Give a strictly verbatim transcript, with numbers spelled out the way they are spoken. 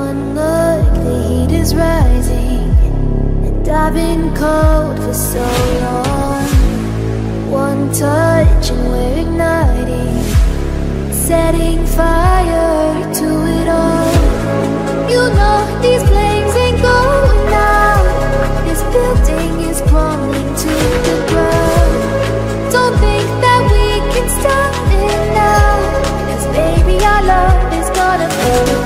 One look, the heat is rising, and I've been cold for so long. One touch and we're igniting, setting fire to it all. You know these flames ain't going out. This building is crumbling to the ground. Don't think that we can stop it now, 'cause baby our love is gonna burn.